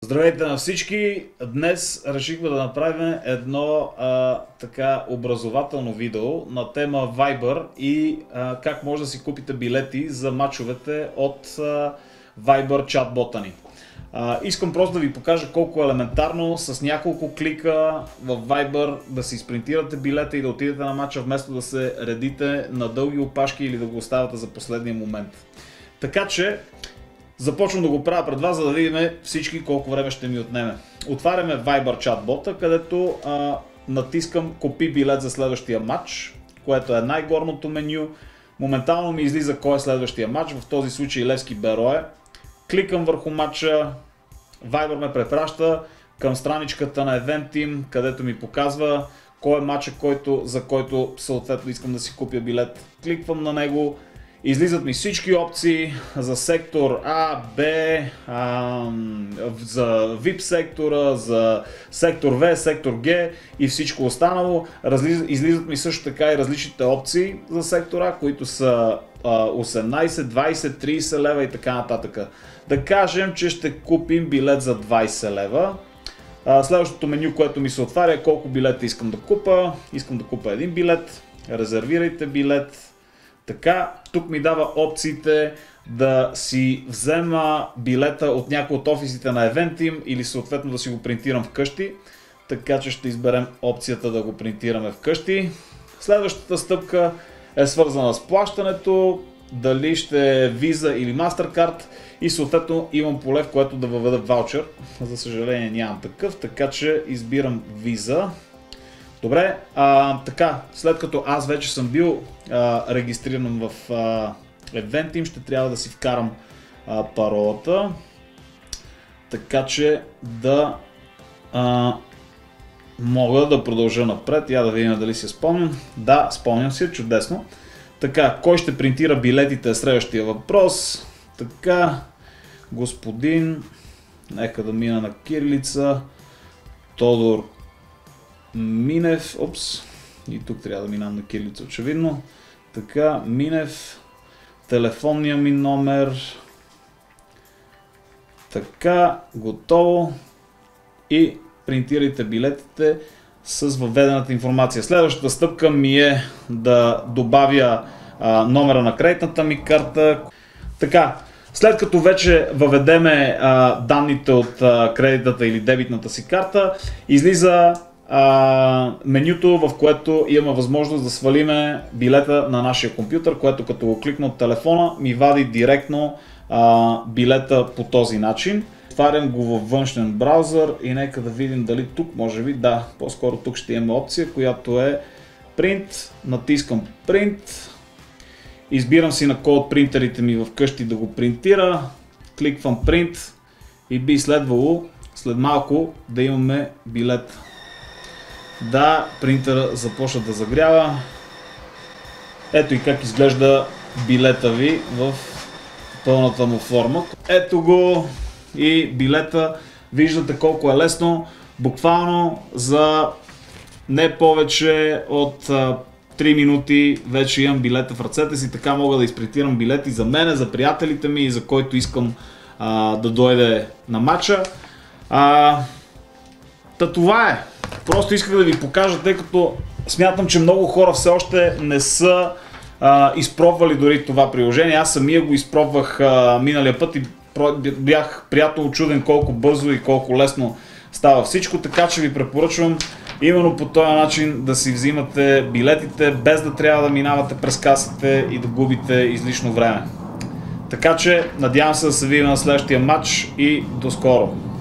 Здравейте на всички! Днес решихме да направим едно така образователно видео на тема Viber и как може да си купите билети за мачовете от Viber чат-бота ни. Искам просто да ви покажа колко е елементарно с няколко клика в Viber да си спринтирате билета и да отидете на мача, вместо да се редите на дълги опашки или да го оставате за последния момент. Така че започвам да го правя пред вас, за да видим всички колко време ще ми отнеме. Отваряме Viber чат-бота, където натискам купи билет за следващия матч, което е най-горното меню. Моментално ми излиза кой е следващия матч, в този случай Левски Берое. Кликам върху матча, Viber ме препраща към страничката на Eventim, където ми показва кой е матча, за който съответно искам да си купя билет. Кликвам на него. Излизат ми всички опции за сектор А, Б, за VIP сектора, за сектор В, сектор Г и всичко останало. Излизат ми също така и различните опции за сектора, които са 18, 20, 30 лева и така нататък. Да кажем, че ще купим билет за 20 лева. Следващото меню, което ми се отваря е колко билета искам да купа. Искам да купа един билет, резервирайте билет. Така, тук ми дава опциите да си взема билета от някои от офисите на Eventim или съответно да си го принтирам вкъщи. Така че ще изберем опцията да го принтираме вкъщи. Следващата стъпка е свързана с плащането, дали ще е Visa или MasterCard и съответно имам поле, в което да въведа ваучер. За съжаление нямам такъв, така че избирам Visa. Добре, така, след като аз вече съм бил регистриран в Eventim, ще трябва да си вкарам паролата, така че да мога да продължа напред. Я да видим дали си спомням. Да, спомням си, чудесно. Така, кой ще принтира билетите е следващия въпрос. Така, господин, нека да мина на кирилица, Тодор Минев, и тук трябва да минам на кирилица очевидно. Така, Минев, телефонния ми номер. Така, готово. И принтирайте билетите с въведената информация. Следващата стъпка ми е да добавя номера на кредитната ми карта. Така, след като вече въведеме данните от кредитната или дебитната си карта, излиза менюто, в което имаме възможност да свалиме билета на нашия компютър, което като го кликна от телефона ми вади директно билета по този начин. Отварям го във външен браузър и нека да видим дали тук, може би, да, по-скоро тук ще имаме опция, която е Print, натискам Print, избирам си на кой от принтерите ми вкъщи да го принтира, кликвам Print и би следвало след малко да имаме билет. Да, принтера започва да загрява. Ето и как изглежда билета ви в пълната му форма. Ето го и билета. Виждате колко е лесно. Буквално за не повече от 3 минути вече имам билета в ръцете си. Така мога да изпринтирам билети за мене, за приятелите ми и за който искам да дойде на матча. Това е. Просто исках да ви покажа, тъй като смятам, че много хора все още не са изпробвали дори това приложение. Аз самия го изпробвах миналия път и бях приятно учуден колко бързо и колко лесно става всичко, така че ви препоръчвам именно по този начин да си взимате билетите, без да трябва да минавате през касите и да губите излишно време. Така че надявам се да се видим на следващия матч и до скоро!